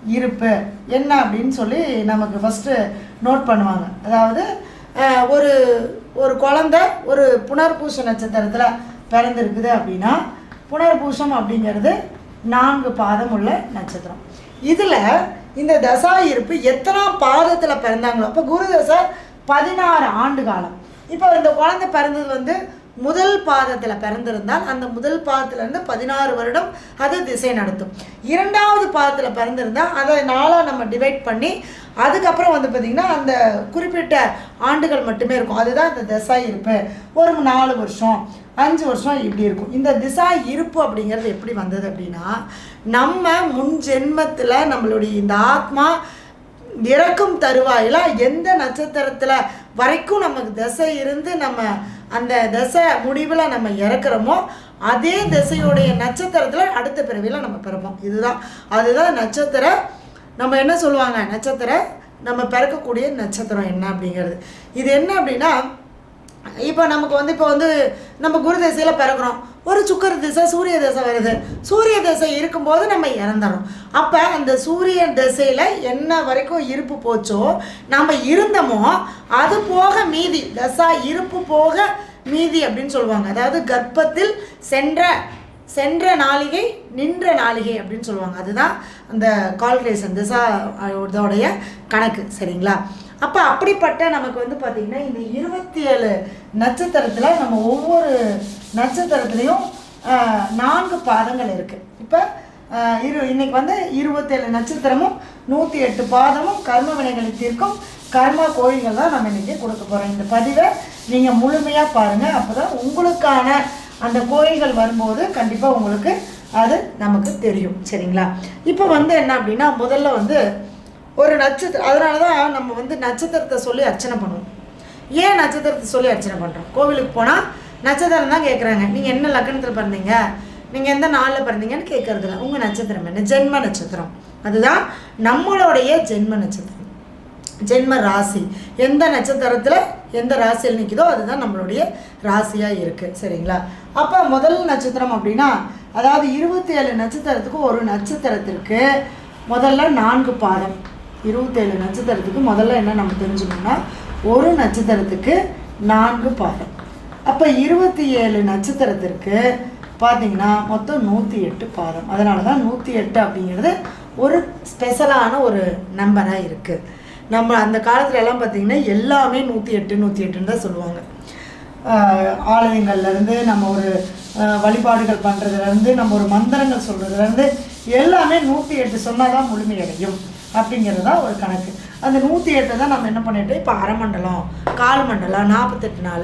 இருப்பு என்ன அப்படின்னு சொல்லி நமக்கு ஃபஸ்ட்டு நோட் பண்ணுவாங்க. அதாவது ஒரு ஒரு குழந்தை ஒரு புனர்பூச நட்சத்திரத்தில் பிறந்திருக்குது அப்படின்னா புனர்பூசம் அப்படிங்கிறது 4 பாதம் உள்ள நட்சத்திரம். இதில் இந்த தசா இருப்பு எத்தனாம் பாதத்தில் பிறந்தாங்களோ, அப்போ குரு தசை 16 ஆண்டு காலம். இப்போ இந்த குழந்தை பிறந்தது வந்து முதல் பாதத்தில் பிறந்திருந்தால் அந்த முதல் பாதத்திலேருந்து 16 வருடம் அது திசை நடத்தும். 2வது பாதத்தில் பிறந்திருந்தால் அதை 4ஆக நம்ம டிவைட் பண்ணி அதுக்கப்புறம் வந்து பார்த்திங்கன்னா அந்த குறிப்பிட்ட ஆண்டுகள் மட்டுமே இருக்கும். அதுதான் இந்த திசா இருப்பு. ஒரு 4 வருஷம் 5 வருஷம் இப்படி இருக்கும். இந்த திசா இருப்பு அப்படிங்கிறது எப்படி வந்தது அப்படின்னா, நம்ம முன் ஜென்மத்தில் நம்மளுடைய இந்த ஆத்மா இறக்கும் தருவாயில் எந்த நட்சத்திரத்தில் வரைக்கும் நமக்கு திசை இருந்து நம்ம அந்த திசை முடிவில் நம்ம இறக்குறோமோ அதே திசையுடைய நட்சத்திரத்தில் அடுத்த பிறவியில் நம்ம பிறப்போம். அதுதான் நட்சத்திர நம்ம என்ன சொல்லுவாங்க, நட்சத்திர நம்ம பிறக்கக்கூடிய நட்சத்திரம் என்ன அப்படிங்கிறது. இது என்ன அப்படின்னா, இப்போ நமக்கு வந்து இப்போ வந்து நம்ம குரு திசையில் பிறக்கிறோம், ஒரு சுக்கர திசை சூரிய திசை வருது. சூரிய திசை இருக்கும்போது நம்ம இறந்துறோம். அப்போ அந்த சூரிய திசையில் என்ன வரைக்கும் இருப்பு போச்சோ நம்ம இருந்தோமோ அது போக மீதி தசா இருப்பு போக மீதி அப்படின்னு சொல்லுவாங்க. அதாவது கர்ப்பத்தில் சென்ற நாளிகை நின்ற நாளிகை அப்படின்னு சொல்லுவாங்க. அதுதான் அந்த கால்குலேஷன் திசா இதோடைய கணக்கு. சரிங்களா? அப்போ அப்படிப்பட்ட நமக்கு வந்து பார்த்திங்கன்னா இந்த 27 நட்சத்திரத்தில் நம்ம ஒவ்வொரு நட்சத்திரத்துலேயும் 4 பாதங்கள் இருக்குது. இப்போ இன்னைக்கு வந்து 27 நட்சத்திரமும் 108 பாதமும் கர்ம வினைகளை தீர்க்கும் கர்மா கோயில்கள் தான் நம்ம இன்றைக்கி கொடுக்க போகிறோம். இந்த பதிவை நீங்கள் முழுமையாக பாருங்கள். அப்போ தான் உங்களுக்கான அந்த கோயில்கள் வரும்போது கண்டிப்பாக உங்களுக்கு அது நமக்கு தெரியும். சரிங்களா? இப்போ வந்து என்ன அப்படின்னா, முதல்ல வந்து ஒரு நட்சத்திரம், அதனால தான் நம்ம வந்து நட்சத்திரத்தை சொல்லி அர்ச்சனை பண்ணுவோம். ஏன் நட்சத்திரத்தை சொல்லி அர்ச்சனை பண்ணுறோம்? கோவிலுக்கு போனால் நட்சத்திரம் தான் கேட்குறாங்க. நீங்கள் என்ன லக்னத்தில் பிறந்தீங்க, நீங்கள் எந்த நாளில் பிறந்தீங்கன்னு கேட்குறதில்ல. உங்கள் நட்சத்திரம் என்ன? ஜென்ம நட்சத்திரம். அதுதான் நம்மளுடைய ஜென்ம நட்சத்திரம், ஜென்ம ராசி. எந்த நட்சத்திரத்தில் எந்த ராசியில் நிற்குதோ அதுதான் நம்மளுடைய ராசியாக இருக்குது. சரிங்களா? அப்போ முதல் நட்சத்திரம் அப்படின்னா, அதாவது 27 நட்சத்திரத்துக்கு ஒரு நட்சத்திரத்திற்கு முதல்ல 4 பாதம். 27 நட்சத்திரத்துக்கு முதல்ல என்ன நம்ம தெரிஞ்சுக்கணும்னா, ஒரு நட்சத்திரத்துக்கு 4 பாதம். அப்போ 27 நட்சத்திரத்திற்கு பார்த்திங்கன்னா மொத்தம் 108 பாதம். அதனால தான் 108 அப்படிங்கிறது ஒரு ஸ்பெஷலான ஒரு நம்பராக இருக்குது. நம்ம அந்த காலத்துல எல்லாம் பார்த்திங்கன்னா எல்லாமே 108 தான் சொல்லுவாங்க. ஆலயங்கள்லேருந்து நம்ம ஒரு வழிபாடுகள் பண்ணுறதுலேருந்து நம்ம ஒரு மந்திரங்கள் சொல்கிறதுலேருந்து எல்லாமே 108 சொன்னால் தான் முழுமையடையும் அப்படிங்கிறது தான் ஒரு கணக்கு. அந்த 108 தான் நம்ம என்ன பண்ணிட்டோம், இப்போ அரை மண்டலம், கால் மண்டலம், 48 நாள்,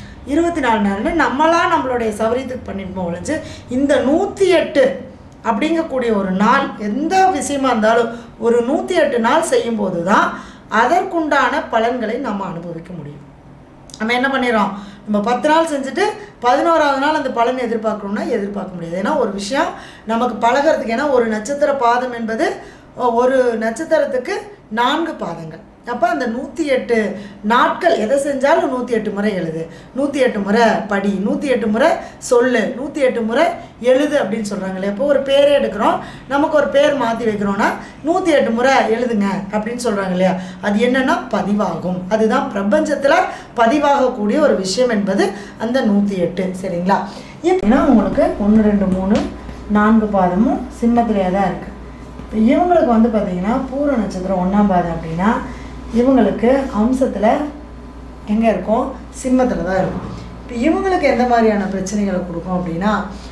24 நாள்னு நம்மளாம் நம்மளுடைய சௌரியத்துக்கு பண்ணிட்டு ஒழிஞ்சு இந்த 108 அப்படிங்கக்கூடிய ஒரு நாள் எந்த விஷயமா இருந்தாலும் ஒரு 108 நாள் செய்யும்போது தான் அதற்குண்டான பலன்களை நம்ம அனுபவிக்க முடியும். நம்ம என்ன பண்ணிடுறோம், நம்ம 10 நாள் செஞ்சுட்டு 11ஆவது நாள் அந்த பலன் எதிர்பார்க்கணும்னா எதிர்பார்க்க முடியாது. ஏன்னா ஒரு விஷயம் நமக்கு பழகிறதுக்கு, ஏன்னா ஒரு நட்சத்திர பாதம் என்பது ஒரு நட்சத்திரத்துக்கு 4 பாதங்கள். அப்போ அந்த 108 நாட்கள் எதை செஞ்சாலும் 108 முறை எழுது, 108 முறை படி, 108 முறை சொல்லு, 108 முறை எழுது அப்படின்னு சொல்கிறாங்களே. இப்போ ஒரு பேரே எடுக்கிறோம், நமக்கு ஒரு பேர் மாற்றி வைக்கிறோன்னா 108 முறை எழுதுங்க அப்படின்னு சொல்கிறாங்க இல்லையா. அது என்னென்னா பதிவாகும். அதுதான் பிரபஞ்சத்தில் பதிவாகக்கூடிய ஒரு விஷயம் என்பது அந்த 108. சரிங்களா? ஏன்னா உங்களுக்கு 1 2 3 4 பாதமும் சிம்மத்திலேயே தான் இருக்குது. இப்போ இவங்களுக்கு வந்து பார்த்திங்கன்னா பூர நட்சத்திரம் 1ஆம் பாதம் அப்படின்னா இவங்களுக்கு அம்சத்தில் எங்கே இருக்கும், சிம்மத்தில் தான் இருக்கும். இப்போ இவங்களுக்கு எந்த மாதிரியான பிரச்சனைகளை கொடுக்கும் அப்படின்னா,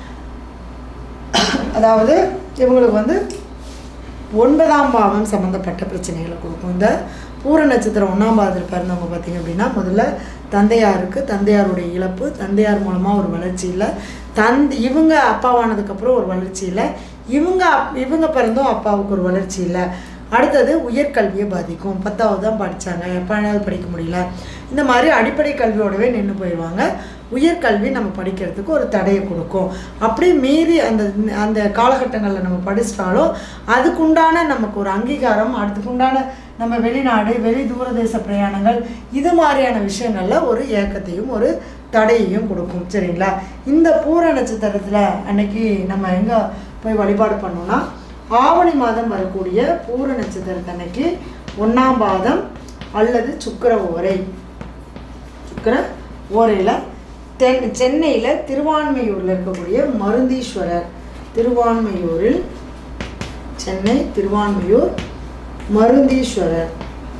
அதாவது இவங்களுக்கு வந்து 9ஆம் பாவம் சம்மந்தப்பட்ட பிரச்சனைகளை கொடுக்கும். இந்த பூர நட்சத்திரம் 1ஆம் பாதத்தில் பிறந்தவங்க பார்த்திங்க அப்படின்னா, முதல்ல தந்தையாருக்கு தந்தையாருடைய இழப்பு, தந்தையார் மூலமாக ஒரு வளர்ச்சி இல்லை, இவங்க அப்பாவானதுக்கப்புறம் ஒரு வளர்ச்சி இல்லை, இவங்க பிறந்தும் அப்பாவுக்கு ஒரு வளர்ச்சி இல்லை. அடுத்தது உயர்கல்வியை பாதிக்கும். 10வது தான் படித்தாங்க, 12வது படிக்க முடியல, இந்த மாதிரி அடிப்படை கல்வியோடவே நின்று போயிடுவாங்க. உயர்கல்வி நம்ம படிக்கிறதுக்கு ஒரு தடையை கொடுக்கும். அப்படி மீறி அந்த காலகட்டங்களில் நம்ம படிச்சிட்டாலும் அதுக்குண்டான நமக்கு ஒரு அங்கீகாரம், அதுக்குண்டான நம்ம வெளிநாடு வெளி தூரதேச பிரயாணங்கள் இது மாதிரியான விஷயங்களில் ஒரு ஏக்கத்தையும் ஒரு தடையையும் கொடுக்கும். சரிங்களா? இந்த பூர நட்சத்திரத்தில் அன்னைக்கு நம்ம எங்கே போய் வழிபாடு பண்ணோம்னா ஆவணி மாதம் வரக்கூடிய பூர நட்சத்திரத்தன்னைக்கு 1ஆம் பாதம் அல்லது சுக்கிர ஓரை. சுக்கிர ஓரையில் சென்னையில் திருவான்மையூரில் இருக்கக்கூடிய மருந்தீஸ்வரர், திருவான்மையூரில் சென்னை திருவான்மையூர் மருந்தீஸ்வரர்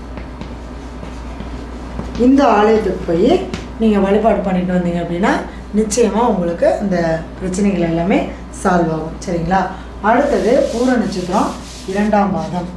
இந்த ஆலயத்துக்கு போய் நீங்கள் வழிபாடு பண்ணிட்டு வந்தீங்க அப்படின்னா நிச்சயமாக உங்களுக்கு அந்த பிரச்சனைகள் எல்லாமே சால்வ் ஆகும். சரிங்களா? அடுத்தது பூர நட்சத்திரம் 2ஆம் பாதம்.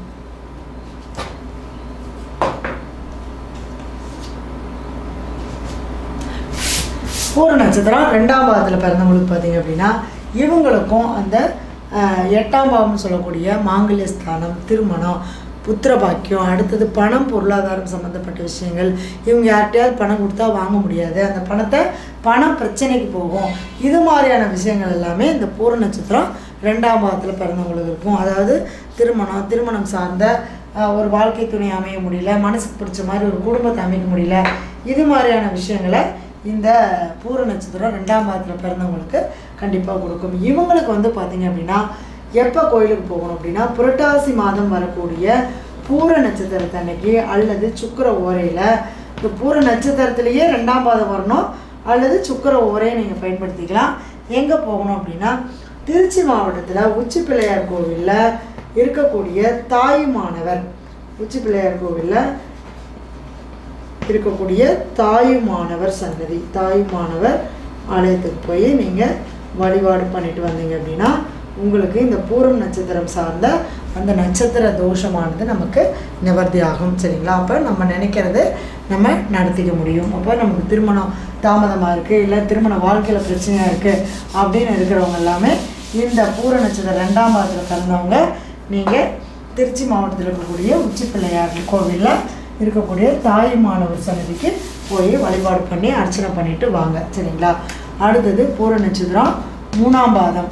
பூர நட்சத்திரம் 2ஆம் பாதத்தில் பிறந்தவங்களுக்கு பார்த்தீங்க அப்படின்னா இவங்களுக்கும் அந்த 8ஆம் பாவம்னு சொல்லக்கூடிய மாங்கல்ய ஸ்தானம், திருமணம், புத்திர பாக்கியம், அடுத்தது பணம், பொருளாதாரம் சம்மந்தப்பட்ட விஷயங்கள். இவங்க யார்கிட்டையாவது பணம் கொடுத்தா வாங்க முடியாது, அந்த பணத்தை பண பிரச்சனைக்கு போகும். இது மாதிரியான விஷயங்கள் எல்லாமே இந்த பூர நட்சத்திரம் 2ஆம் பாதத்தில் பிறந்தவங்களுக்கு இருக்கும். அதாவது திருமணம் சார்ந்த ஒரு வாழ்க்கை துணை அமைய முடியல, மனசுக்கு பிடிச்ச மாதிரி ஒரு குடும்பத்தை அமைக்க முடியல, இது மாதிரியான விஷயங்களை இந்த பூர நட்சத்திரம் 2ஆம் பாதத்தில் பிறந்தவங்களுக்கு கண்டிப்பாக கொடுக்கும். இவங்களுக்கு வந்து பார்த்திங்க அப்படின்னா எப்போ கோயிலுக்கு போகணும் அப்படின்னா புரட்டாசி மாதம் வரக்கூடிய பூர நட்சத்திரத்தன்னைக்கு அல்லது சுக்கிர ஓரையில், இந்த பூர நட்சத்திரத்திலேயே 2ஆம் பாதம் வரணும் அல்லது சுக்கிர ஓரையை நீங்கள் பயன்படுத்திக்கலாம். எங்கே போகணும் அப்படின்னா திருச்சி மாவட்டத்தில் உச்சி பிள்ளையார் கோவிலில் இருக்கக்கூடிய தாயுமானவர், உச்சி பிள்ளையார் கோவிலில் இருக்கக்கூடிய தாயுமானவர் சன்னதி, தாயுமானவர் ஆலயத்துக்கு போய் நீங்கள் வழிபாடு பண்ணிட்டு வந்தீங்க அப்படின்னா உங்களுக்கு இந்த பூரம் நட்சத்திரம் சார்ந்த அந்த நட்சத்திர தோஷமானது நமக்கு நிவர்த்தி ஆகும். சரிங்களா? அப்போ நம்ம நினைக்கிறது நம்ம நடத்திக்க முடியும். அப்போ நமக்கு திருமணம் தாமதமாக இருக்குது, இல்லை திருமண வாழ்க்கையில் பிரச்சனையாக இருக்குது அப்படின்னு இருக்கிறவங்க எல்லாமே இந்த பூர நட்சத்திரம் 2ஆம் பாதத்தில் பிறந்தவங்க நீங்கள் திருச்சி மாவட்டத்தில் இருக்கக்கூடிய உச்சி பிள்ளையார் கோவிலில் இருக்கக்கூடிய தாயுமானவர் சன்னதிக்கு போய் வழிபாடு பண்ணி அர்ச்சனை பண்ணிட்டு வாங்க. சரிங்களா? அடுத்தது பூர நட்சத்திரம் 3ஆம் பாதம்.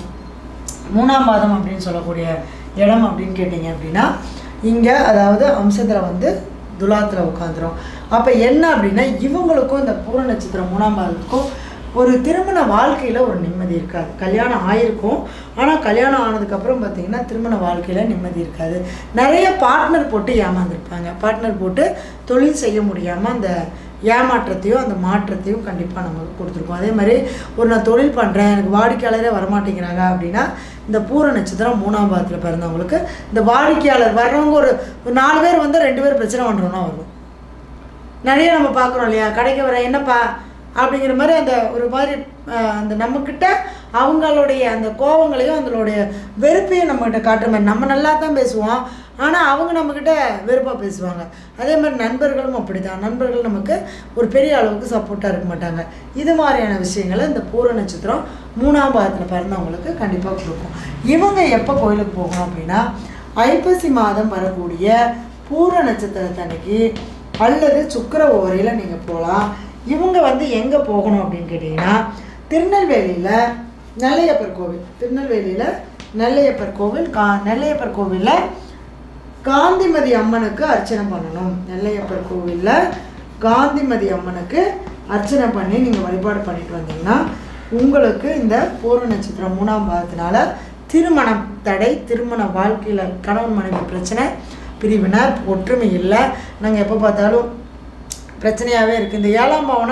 3ஆம் பாதம் அப்படின்னு சொல்லக்கூடிய இடம் அப்படின்னு கேட்டிங்க அப்படின்னா இங்கே அதாவது அம்சத்தில் வந்து துலாத்தில் உட்காந்துரும். அப்போ என்ன அப்படின்னா இவங்களுக்கும் இந்த பூர நட்சத்திரம் 3ஆம் பாதத்துக்கும் ஒரு திருமண வாழ்க்கையில் ஒரு நிம்மதி இருக்காது. கல்யாணம் ஆயிருக்கும், ஆனால் கல்யாணம் ஆனதுக்கப்புறம் பார்த்திங்கன்னா திருமண வாழ்க்கையில் நிம்மதி இருக்காது. நிறைய பார்ட்னர் போட்டு ஏமாந்துருப்பாங்க. பார்ட்னர் போட்டு தொழில் செய்ய முடியாமல் அந்த ஏமாற்றத்தையும் அந்த மாற்றத்தையும் கண்டிப்பாக நமக்கு கொடுத்துருக்கோம். அதே மாதிரி நான் தொழில் பண்ணுறேன், எனக்கு வாடிக்கையாளரே வரமாட்டேங்கிறாங்க அப்படின்னா இந்த பூர நட்சத்திரம் 3ஆம் பாதத்தில் பிறந்தவங்களுக்கு இந்த வாடிக்கையாளர் வர்றவங்க ஒரு 4 பேர் வந்து 2 பேர் பிரச்சனை பண்ணுறோன்னா வரும். நிறைய நம்ம பார்க்குறோம் இல்லையா? கடைக்கு வர என்னப்பா அப்படிங்கிற மாதிரி அந்த ஒரு மாதிரி அந்த நம்மக்கிட்ட அவங்களுடைய அந்த கோபங்களையும் அவங்களுடைய வெறுப்பையும் நம்மக்கிட்ட காட்டுற மாதிரி. நம்ம நல்லா தான் பேசுவோம், ஆனால் அவங்க நம்மக்கிட்ட வெறுப்பாக பேசுவாங்க. அதே மாதிரி நண்பர்களும் அப்படி தான். நண்பர்கள் நமக்கு ஒரு பெரிய அளவுக்கு சப்போர்ட்டாக இருக்க மாட்டாங்க. இது மாதிரியான விஷயங்களை இந்த பூர நட்சத்திரம் 3ஆம் பாதத்தில் பிறந்தவங்களுக்கு கண்டிப்பாக கொடுக்கும். இவங்க எப்போ கோயிலுக்கு போகணும் அப்படின்னா ஐப்பசி மாதம் வரக்கூடிய பூர நட்சத்திரத்தன்னைக்கு அல்லது சுக்கிர ஓரையில் நீங்கள் போகலாம். இவங்க வந்து எங்கே போகணும் அப்படின்னு கேட்டிங்கன்னா திருநெல்வேலியில் நெல்லையப்பர் கோவில், திருநெல்வேலியில் நெல்லையப்பர் கோவில், நெல்லையப்பர் கோவிலில் காந்திமதி அம்மனுக்கு அர்ச்சனை பண்ணணும். நெல்லையப்பர் கோவிலில் காந்திமதி அம்மனுக்கு அர்ச்சனை பண்ணி நீங்கள் வழிபாடு பண்ணிட்டு வந்தீங்கன்னா உங்களுக்கு இந்த பூர நட்சத்திரம் 3ஆம் பாதத்தினால திருமணம் தடை, திருமண வாழ்க்கையில் கணவன் மனைவி பிரச்சனை, பிரிவினர், ஒற்றுமை இல்லை, நாங்கள் எப்போ பார்த்தாலும் பிரச்சனையாகவே இருக்குது. இந்த 7ஆம் பாவம்னா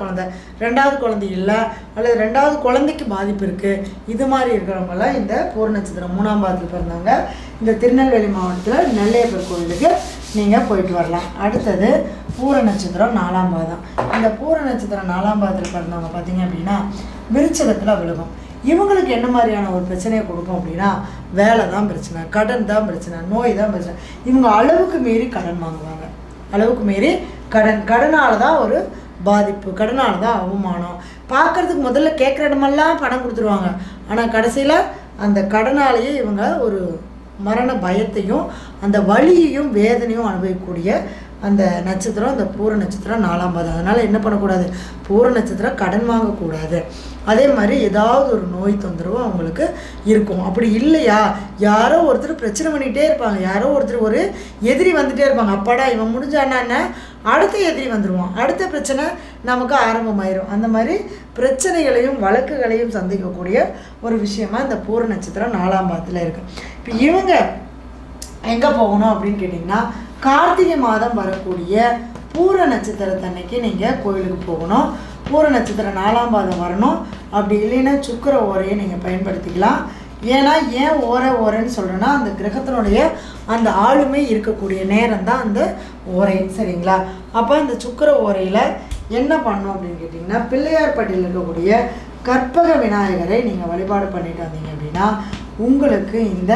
2வது குழந்தை இல்லை அல்லது 2வது குழந்தைக்கு பாதிப்பு இருக்குது. இது மாதிரி இருக்கிறவங்களாம் இந்த பூர நட்சத்திரம் 3ஆம் பாதத்தில் பிறந்தவங்க இந்த திருநெல்வேலி மாவட்டத்தில் நெல்லையப்பர் கோவிலுக்கு நீங்கள் போயிட்டு வரலாம். அடுத்தது பூர நட்சத்திரம் 4ஆம் பாதம். இந்த பூர நட்சத்திரம் 4ஆம் பாதத்தில் பிறந்தவங்க பார்த்திங்க அப்படின்னா விருச்சகத்தில் விழுகும். இவங்களுக்கு என்ன மாதிரியான ஒரு பிரச்சனையை கொடுக்கும் அப்படின்னா வேலை தான் பிரச்சனை, கடன் தான் பிரச்சனை, நோய் தான் பிரச்சனை. இவங்க அளவுக்கு மீறி கடன் வாங்குவாங்க. அளவுக்கு மீறி கடனால தான் ஒரு பாதிப்பு, கடனால தான் அவமானம். பார்க்குறதுக்கு முதல்ல கேட்குற இடமெல்லாம் பணம் கொடுத்துருவாங்க, ஆனால் கடைசியில் அந்த கடனாலேயே இவங்க ஒரு மரண பயத்தையும் அந்த வலியையும் வேதனையும் அனுபவிக்கக்கூடிய அந்த நட்சத்திரம் இந்த பூர நட்சத்திரம் 4ஆம் பாதம். அதனால் என்ன பண்ணக்கூடாது? பூர நட்சத்திரம் கடன் வாங்கக்கூடாது. அதே மாதிரி ஏதாவது ஒரு நோய் தொந்தரவு அவங்களுக்கு இருக்கும். அப்படி இல்லையா யாரோ ஒருத்தர் பிரச்சனை பண்ணிகிட்டே இருப்பாங்க, யாரோ ஒருத்தர் ஒரு எதிரி வந்துகிட்டே இருப்பாங்க. அப்பாடா இவன் முடிஞ்சானான்னு அடுத்த எதிரி வந்துடுவான், அடுத்த பிரச்சனை நமக்கு ஆரம்பமாயிரும். அந்த மாதிரி பிரச்சனைகளையும் வழக்குகளையும் சந்திக்கக்கூடிய ஒரு விஷயமா இந்த பூர நட்சத்திரம் 4ஆம் பாதத்தில் இருக்குது. இப்போ இவங்க எங்கே போகணும் அப்படின்னு கேட்டிங்கன்னா கார்த்திகை மாதம் வரக்கூடிய பூர நட்சத்திரத்தன்னைக்கு நீங்கள் கோயிலுக்கு போகணும். பூர நட்சத்திரம் 4ஆம் பாதம் வரணும். அப்படி இல்லைன்னா சுக்கிர ஓரையை நீங்கள் பயன்படுத்திக்கலாம். ஏன்னா ஏன் ஓரைன்னு சொல்கிறேன்னா அந்த கிரகத்தினுடைய அந்த ஆளுமை இருக்கக்கூடிய நேரம் தான் அந்த ஓரை, சரிங்களா? அப்போ இந்த சுக்கிர ஓரையில் என்ன பண்ணணும் அப்படின்னு கேட்டிங்கன்னா பிள்ளையார்பட்டியில் இருக்கக்கூடிய கற்பக விநாயகரை நீங்கள் வழிபாடு பண்ணிட்டு வந்தீங்க அப்படின்னா உங்களுக்கு இந்த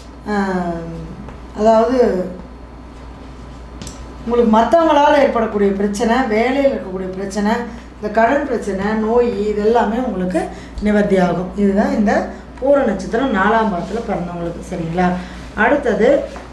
அதாவது உங்களுக்கு மற்றவங்களால் ஏற்படக்கூடிய பிரச்சனை, வேலையில் இருக்கக்கூடிய பிரச்சனை, இந்த கடன் பிரச்சனை, நோய், இது எல்லாமே உங்களுக்கு நிவர்த்தி ஆகும். இதுதான் இந்த பூர நட்சத்திரம் 4ஆம் பாதத்தில் பிறந்தவங்களுக்கு, சரிங்களா? அடுத்தது